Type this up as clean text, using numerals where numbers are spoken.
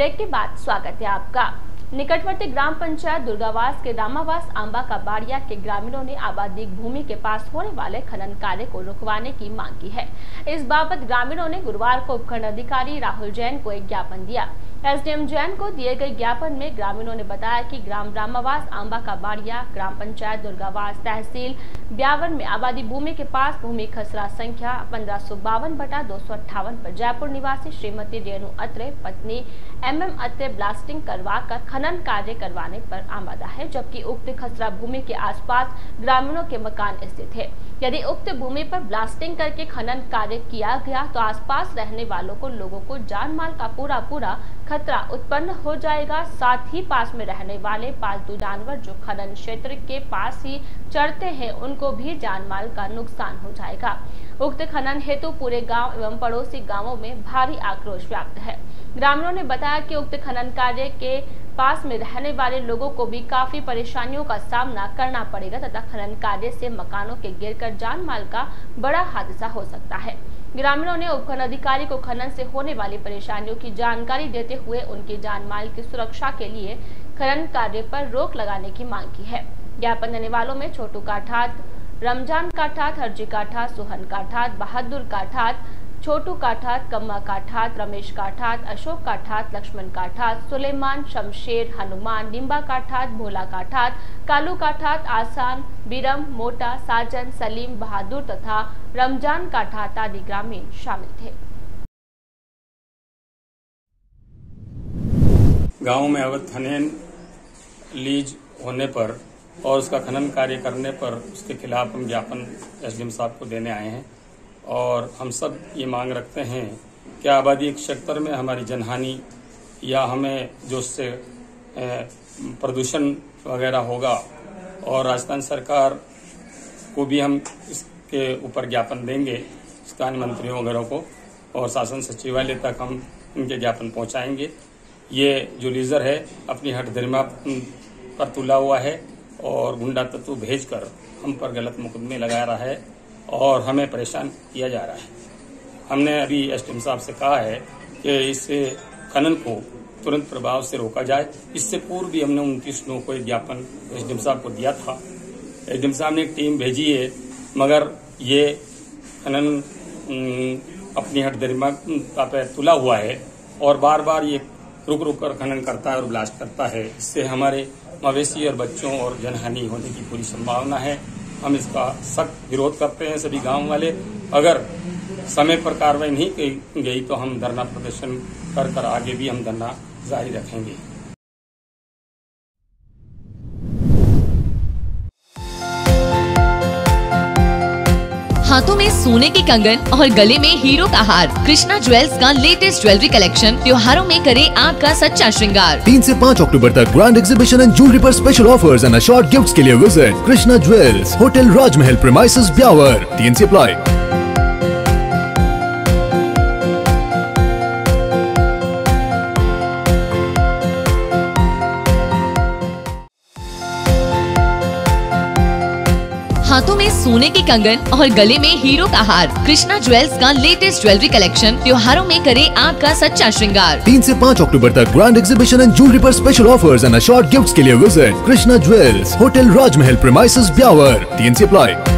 Break के बाद स्वागत है आपका। निकटवर्ती ग्राम पंचायत दुर्गावास के रामावास आंबा का बाड़िया के ग्रामीणों ने आबादी भूमि के पास होने वाले खनन कार्य को रुकवाने की मांग की है। इस बाबत ग्रामीणों ने गुरुवार को उपखंड अधिकारी राहुल जैन को एक ज्ञापन दिया। एसडीएम जैन को दिए गए ज्ञापन में ग्रामीणों ने बताया कि ग्राम रामावास आंबा का बाड़िया ग्राम पंचायत दुर्गावास तहसील ब्यावन में आबादी भूमि के पास भूमि खसरा संख्या 1552/258 पर जयपुर निवासी श्रीमती रेणु अत्रे पत्नी MM अत्रे ब्लास्टिंग करवाकर खनन कार्य करवाने पर आमादा है, जबकि उक्त खसरा भूमि के आसपास ग्रामीणों के मकान स्थित है। यदि उक्त भूमि पर ब्लास्टिंग करके खनन कार्य किया गया तो आसपास रहने वालों को लोगों को जान माल का पूरा खतरा उत्पन्न हो जाएगा। साथ ही पास में रहने वाले पालतू जानवर जो खनन क्षेत्र के पास ही चरते हैं उनको भी जान माल का नुकसान हो जाएगा। उक्त खनन हेतु पूरे गांव एवं पड़ोसी गांवों में भारी आक्रोश व्याप्त है। ग्रामीणों ने बताया कि उक्त खनन कार्य के पास में रहने वाले लोगों को भी काफी परेशानियों का सामना करना पड़ेगा तथा खनन कार्य से मकानों के गिरकर जान माल का बड़ा हादसा हो सकता है। ग्रामीणों ने उपखंड अधिकारी को खनन से होने वाली परेशानियों की जानकारी देते हुए उनकी जान माल की सुरक्षा के लिए खनन कार्य पर रोक लगाने की मांग की है। ज्ञापन देने वालों में छोटू काठात, रमजान काठात, हरजी काठात, सोहन काठात, बहादुर काठात, छोटू काठात, कम्मा काठात, रमेश काठात, अशोक काठात, लक्ष्मण काठात, सुलेमान, शमशेर, हनुमान, निम्बा काठात, भोला काठात, कालू काठात, आसान, बीरम, मोटा, साजन, सलीम, बहादुर तथा रमजान काठात आदि ग्रामीण शामिल थे। गांव में अवैध खनन लीज होने पर और उसका खनन कार्य करने पर उसके खिलाफ हम ज्ञापन एसडीएम साहब को देने आए हैं और हम सब ये मांग रखते हैं कि आबादी क्षेत्र में हमारी जनहानि या हमें जो उससे प्रदूषण वगैरह होगा और राजस्थान सरकार को भी हम इसके ऊपर ज्ञापन देंगे, स्थानीय मंत्रियों वगैरह को, और शासन सचिवालय तक हम इनके ज्ञापन पहुंचाएंगे। ये जो लीजर है अपनी हठधर्मी पर तुला हुआ है और गुंडा तत्व भेजकर हम पर गलत मुकदमे लगा रहा है और हमें परेशान किया जा रहा है। हमने अभी एसडीएम साहब से कहा है कि इस खनन को तुरंत प्रभाव से रोका जाए। इससे पूर्व भी हमने 29 को एक ज्ञापन एसडीएम साहब को दिया था। एसडीएम साहब ने एक टीम भेजी है, मगर ये खनन अपनी हठधर्मी पर तुला हुआ है और बार बार ये रुक कर खनन करता है और ब्लास्ट करता है। इससे हमारे मवेशी और बच्चों और जनहानि होने की पूरी संभावना है। हम इसका सख्त विरोध करते हैं सभी गांव वाले। अगर समय पर कार्रवाई नहीं की गई तो हम धरना प्रदर्शन कर आगे भी हम धरना जारी रखेंगे। हाथों में सोने के कंगन और गले में हीरो का हार। कृष्णा ज्वेल्स का लेटेस्ट ज्वेलरी कलेक्शन त्योहारों में करे आपका सच्चा श्रृंगार। 3 से 5 अक्टूबर तक ग्रैंड एग्जीबिशन एंड ज्वेलरी पर special offers and assorted gifts के लिए visit Krishna jewels, hotel Rajmahal premises, Beawar. TNC apply. हाथों में सोने के कंगन और गले में हीरो का हार। कृष्णा ज्वेल्स का लेटेस्ट ज्वेलरी कलेक्शन त्योहारों में करे आपका सच्चा श्रृंगार। 3 से 5 अक्टूबर तक ग्रैंड एग्जीबिशन एंड ज्वेलरी पर special offers and assorted gifts के लिए visit Krishna jewels, hotel Rajmahal premises, Beawar. TNC apply.